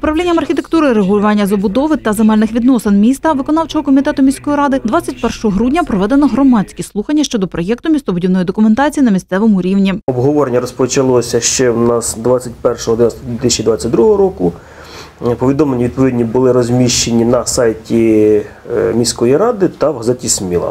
Управлінням архітектури, регулювання забудови та земельних відносин міста виконавчого комітету міської ради 21 грудня проведено громадські слухання щодо проєкту містобудівної документації на місцевому рівні. Обговорення розпочалося ще в нас 21.11.2022 року. Повідомлення відповідні були розміщені на сайті міської ради та в газеті «Сміла».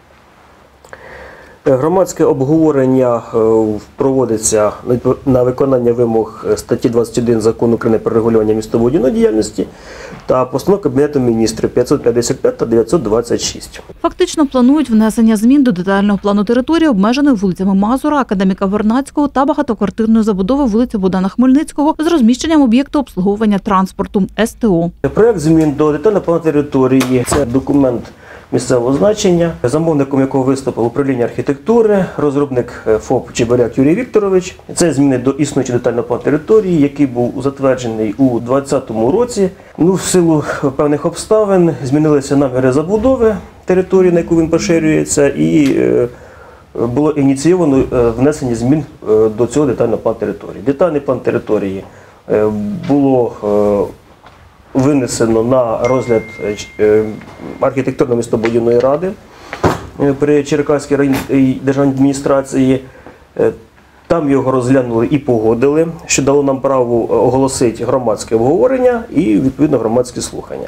Громадське обговорення проводиться на виконання вимог статті 21 Закону України про регулювання містобудівної діяльності та постанов Кабінету міністрів 555 та 926. Фактично планують внесення змін до детального плану території, обмеженої вулицями Мазура, Академіка Вернадського та багатоквартирної забудови вулиці Богдана Хмельницького з розміщенням об'єкту обслуговування транспорту СТО. Проект змін до детального плану території – це документ місцевого значення, замовником якого виступив управління архітектури, розробник ФОП Чебаряк Юрій Вікторович. Це зміни до існуючого детального плану території, який був затверджений у 2020 році. В силу певних обставин змінилися наміри забудови території, на яку він поширюється, і було ініційовано внесення змін до цього детального плану території. Детальний план території було винесено на розгляд архітектурно-містобудівної ради при Черкаській районній державній адміністрації. Там його розглянули і погодили, що дало нам право оголосити громадське обговорення і, відповідно, громадські слухання.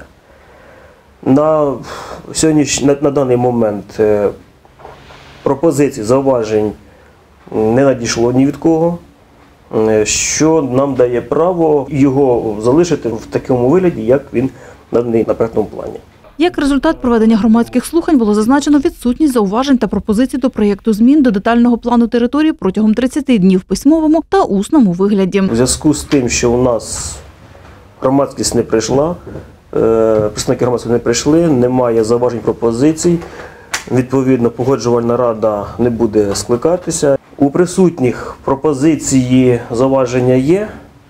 На даний момент пропозицій, зауважень не надійшло ні від кого, що нам дає право його залишити в такому вигляді, як він наданий на проектному плані. Як результат проведення громадських слухань було зазначено відсутність зауважень та пропозицій до проєкту змін до детального плану території протягом 30 днів в письмовому та усному вигляді. У зв'язку з тим, що у нас громадськість не прийшла, представники громадськості не прийшли, немає зауважень, пропозицій, відповідно, погоджувальна рада не буде скликатися. У присутніх пропозиції зауваження є?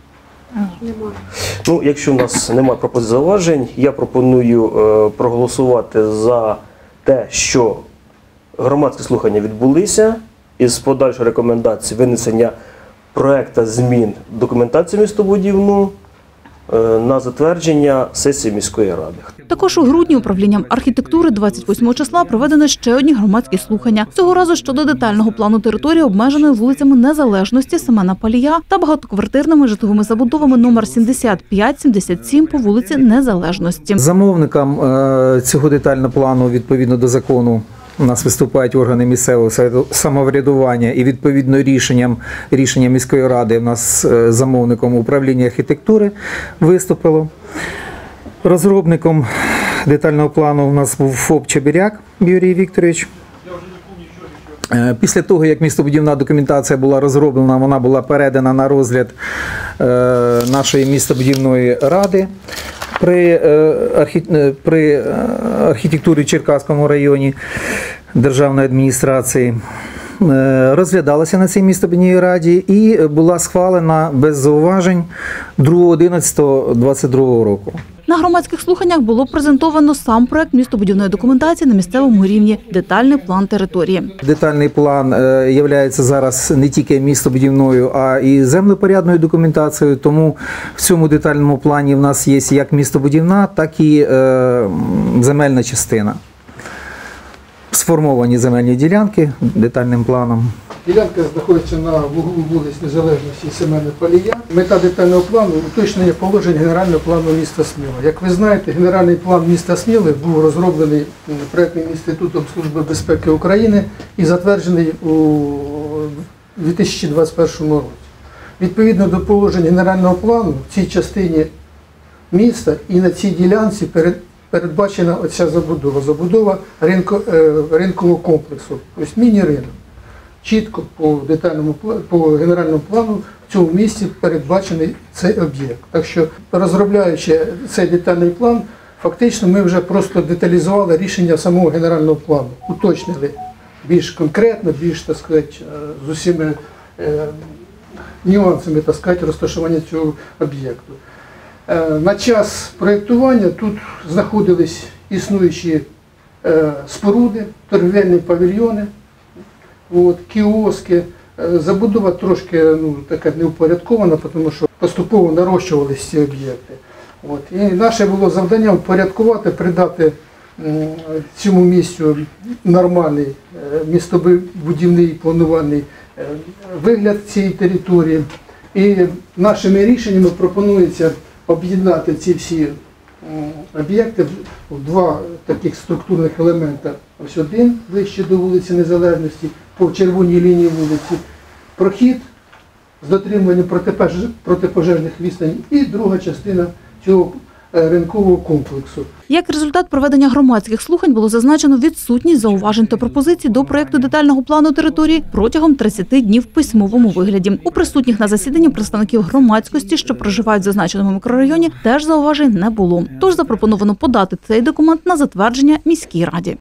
Немає. Якщо у нас немає пропозицій зауважень, я пропоную проголосувати за те, що громадські слухання відбулися із подальшою рекомендацією винесення проекту змін документації містобудівну на затвердження сесії міської ради. Також у грудні управлінням архітектури 28 числа проведено ще одні громадські слухання. Цього разу щодо детального плану території, обмеженої вулицями Незалежності, Семена Палія та багатоквартирними житловими забудовами номер 75-77 по вулиці Незалежності. Замовником цього детального плану, відповідно до закону, у нас виступають органи місцевого самоврядування і відповідно рішення міської ради у нас замовником управління архітектури виступило. Розробником детального плану у нас був ФОП Чебаряк Юрій Вікторович. Після того, як містобудівна документація була розроблена, вона була передана на розгляд нашої містобудівної ради при архітектурі в Черкаському районі державної адміністрації. Розглядалася на цій містобудівній раді і була схвалена без зауважень 2.11.22 року. На громадських слуханнях було презентовано сам проект містобудівної документації на місцевому рівні – детальний план території. Детальний план є зараз не тільки містобудівною, а і землепорядною документацією, тому в цьому детальному плані в нас є як містобудівна, так і земельна частина. Сформовані земельні ділянки детальним планом. Ділянка знаходиться на вуглу вулиць Незалежності і Семена Палія. Мета детального плану – уточнення положень генерального плану міста Сміла. Як ви знаєте, генеральний план міста Сміли був розроблений проєктним інститутом Служби безпеки України і затверджений у 2021 році. Відповідно до положень генерального плану в цій частині міста і на цій ділянці передбачена оця забудова ринкового комплексу, тобто міні-ринок. Чітко по генеральному плану в цьому місці передбачений цей об'єкт. Так що, розробляючи цей детальний план, фактично ми вже просто деталізували рішення самого генерального плану, уточнили більш конкретно, більш, так сказати, з усіма нюансами, так сказати, розташування цього об'єкту. На час проєктування тут знаходились існуючі споруди, торгівельні павільйони, кіоски. Забудова трошки така неупорядкована, тому що поступово нарощувалися ці об'єкти. От. І наше було завдання впорядкувати, придати цьому місцю нормальний містобудівний планувальний вигляд цієї території. І нашими рішеннями пропонується об'єднати ці всі об'єкти в два таких структурних елемента. Ось один ближче до вулиці Незалежності, по червоній лінії вулиці, прохід з дотримуванням протипожежних відстаней і друга частина цього ринкового комплексу. Як результат проведення громадських слухань було зазначено відсутність зауважень та пропозицій до проекту детального плану території протягом 30 днів в письмовому вигляді. У присутніх на засіданні представників громадськості, що проживають в зазначеному мікрорайоні, теж зауважень не було. Тож запропоновано подати цей документ на затвердження міській раді.